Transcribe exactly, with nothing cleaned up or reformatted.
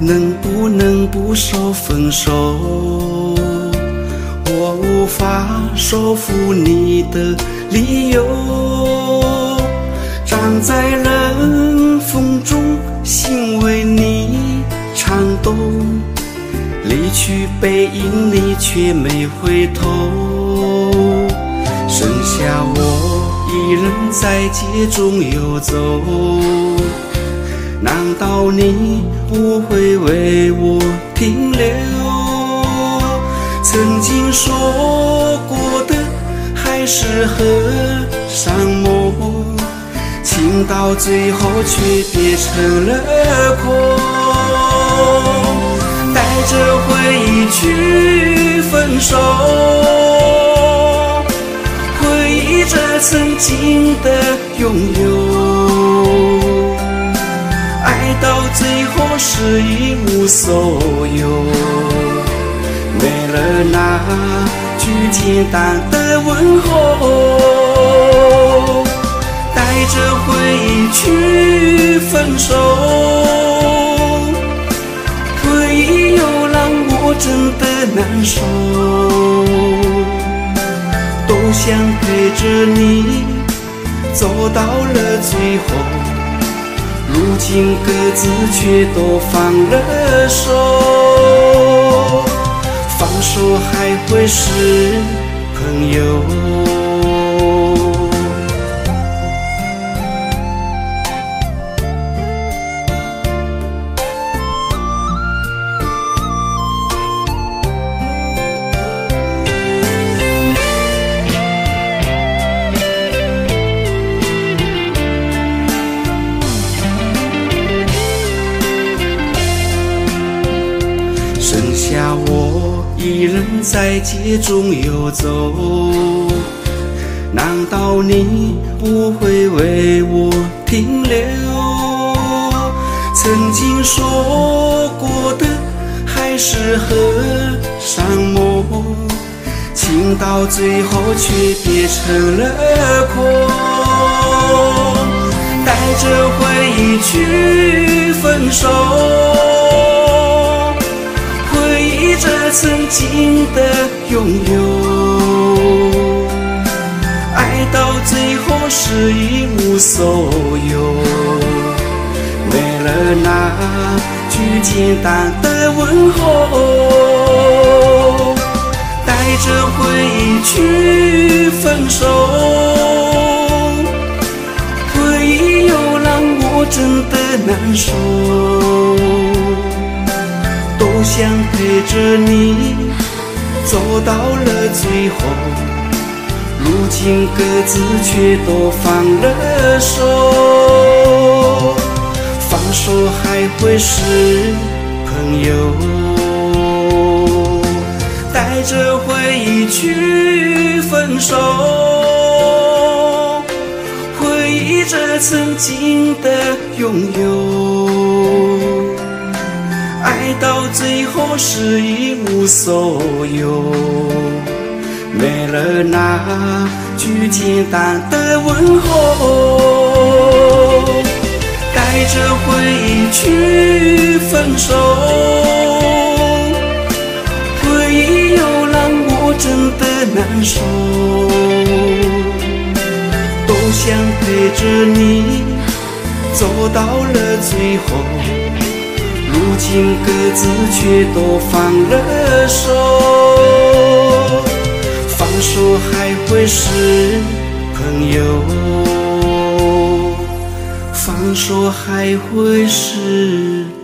能不能不说分手？我无法说服你的理由，站在冷风中，心为你颤抖，离去背影你却没回头，剩下我一人在街中游走。难道你不会为我停留？曾经说过的海誓和山盟，情到最后却变成了空。带着回忆去分手，回忆着曾经的拥有，爱到最后是一无所有，没了那句简单的问候。带着回忆去分手，回忆又让我真的难受，都想陪着你走到了最后，如今各自却都放了手，放手还会是朋友。剩下我一人在街中游走，难道你不会为我停留？曾经说过的海誓和山盟，情到最后却变成了空。带着回忆去分手，这曾经的拥有，爱到最后是一无所有，没了那句简单的问候。带着回忆去分手，回忆又让我真的难受，都想陪着你走到了最后，如今各自却都放了手，放手还会是朋友。带着回忆去分手，回忆着曾经的拥有，爱到最后是一无所有，没了那句简单的问候。带着回忆去分手，回忆又让我真的难受，都想陪着你走到了最后，如今各自却都放了手，放手还会是朋友，放手还会是